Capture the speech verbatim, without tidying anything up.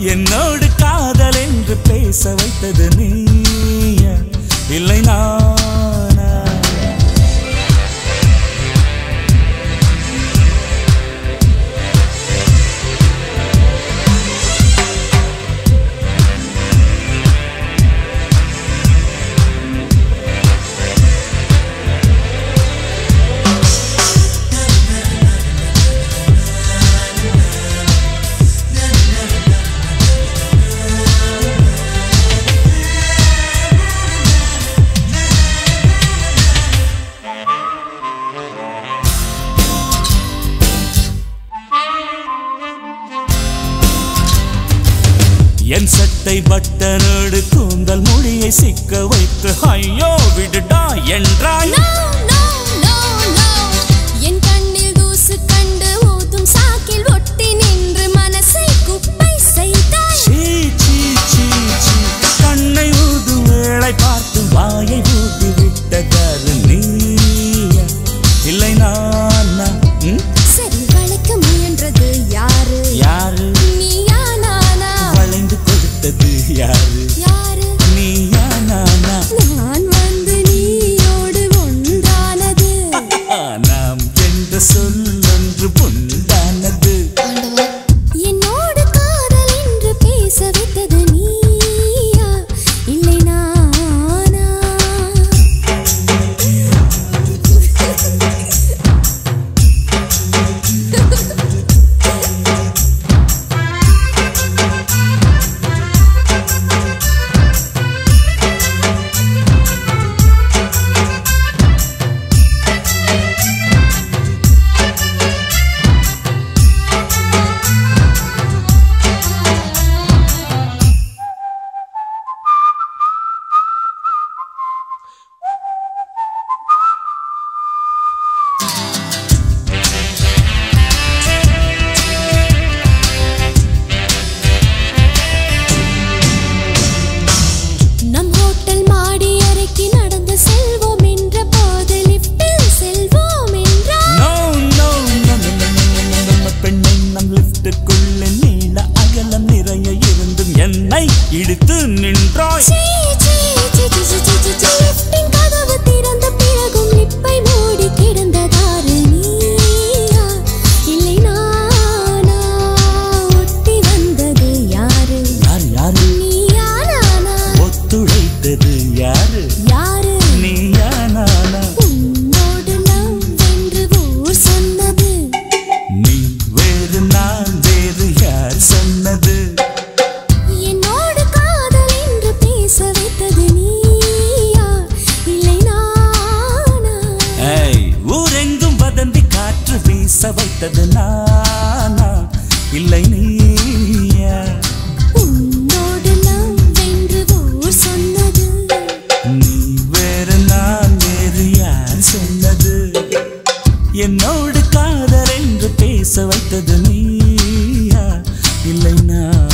என்னோடு காதல் என்று பேச வைத்தது நீயா இல்லை நானா? என் சட்டை பட்டனோடு கூந்தல் மொழியை சிக்க வைத்து ஐயோ விடுடா என்றாய். என் கண்ணில் தூசு கண்டு ஊதும் சாக்கில் ஒட்டி நின்று மனசை குப்பை செய்தாய். கண்ணை ஊதும் வேளை பார்த்து வாயை ஊதி விட்டதாரு நீயா இல்லை நானா? சரி வளைக்க முயன்றது யாரு? யாரு? நீயா நானா? வளைந்து கொடுத்தது யாரு? யாரு? நீயா நானா? நான் வந்து நீயோடு ஒன்றானது. நாம் என்ற சொல்லொன்று பொன்றானது. என்னோடு காதல் என்று பேச வைத்தது நீயா இல்லை நானா? நம் ஹோட்டல் மாடி அறைக்கு நடந்து செல்வோம் என்ற போது லிஃப்டில் செல்வோம் என்றார். No, no, no, no, no, no, no, no, பெண்ணை நம் லிஃப்டுக்குள்ளே நீள அகலம் நிறைய இருந்தும் என்னை இழுத்து நின்றாய். சீ, சீ, சீ, சீ, சீ, சீ, சீ, லிஃப்டின் கதவு திறந்த பிறகும் லிப்பை மூடி கிடந்ததாரு நீயா இல்லை நானா? ஒட்டி வந்தது யாரு? யார் யாரு? நீயா நானா? ஒத்துழைத்தது யாரு? யாரு? நீயா நானா? உன்னோடு லவ் என்று ஊர் சொன்னது. நீ வேறு நான் வேறு யார் சொன்னது? என்னோடு காதல் என்று பேச வைத்தது நீயா இல்லை நானா? ஏய், ஊரெங்கும் வதந்தி காற்று வீச வைத்தது நானா இல்லை நீயா? உன்னோடு லவ் என்று ஊர் சொன்னது. நீ வேறு நான் வேறு யார் சொன்னது? என்னோடு காதல் என்று பேச வைத்தது நீயா இல்லை நான்?